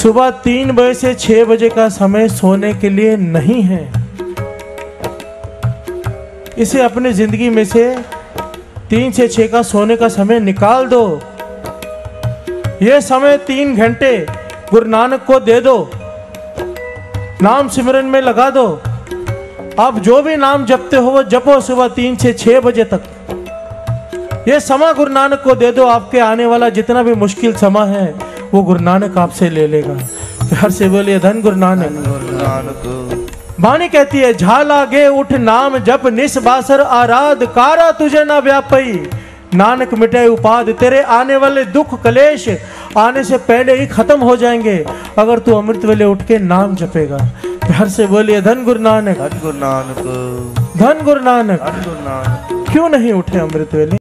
सुबह 3 बजे से 6 बजे का समय सोने के लिए नहीं है। इसे अपनी जिंदगी में से 3 से 6 का सोने का समय निकाल दो। यह समय 3 घंटे गुरु नानक को दे दो, नाम सिमरन में लगा दो। आप जो भी नाम जपते हो वो जपो सुबह 3 से 6 बजे तक। ये समय गुरु नानक को दे दो। आपके आने वाला जितना भी मुश्किल समय है वो गुरु नानक आपसे ले लेगा। प्यार से बोलिए धन गुरु नानक। वाणी कहती है, झाला गे उठ नाम जप निस बासर आराध, कारा तुझे ना व्यापई नानक मिटे उपाध। तेरे आने वाले दुख कलेश आने से पहले ही खत्म हो जाएंगे अगर तू अमृत वेले उठ के नाम जपेगा। प्यार से बोलिए धन गुरु नानक। धन गुरु नानक। धन गुरु नानक। धन गुरु नानक। क्यों नहीं उठे अमृत वेले?